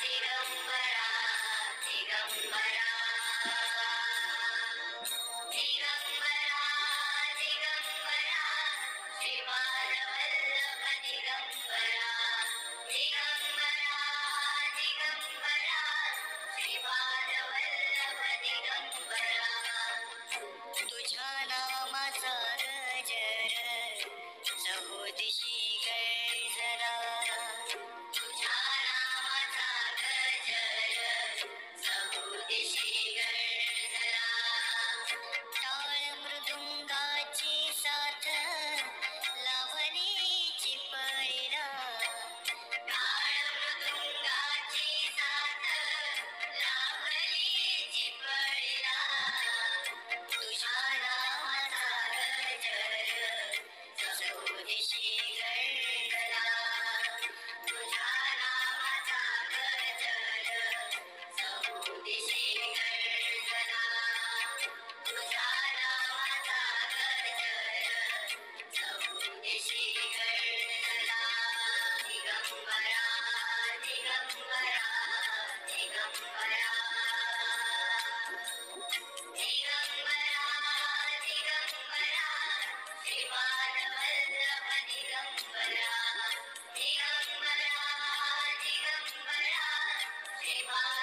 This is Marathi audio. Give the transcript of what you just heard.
दिगंबरा दिगंबरा दिगंबरा दिगंबरा श्रीपादवल्लभ दिगंबरा दिगंबरा दिगंबरा श्रीपादवल्लभ दिगंबरा तुझ्या नामाचा गजर चहुदिशी गर्जना तुझ्या नामाचा गजर चहुदिशी गर्जना टाळ मृदुंगाची साथ लावणीची पैरा टाळ मृदुंगाची साथ लावणीची पैरा तुझ्या नामाचा गजर चहुदिशी गर्जना तुझ्या नामाचा गजर चहुदिशी गर्जना तुझ्या नामाचा गजर चहुदिशी गर्जना दिगंबरा दिगंबरा दिगंबरा दिगंबरा दिगंबरा श्रीपादवल्लभ दिगंबरा दिगंबरा दिगंबरा श्रीपाद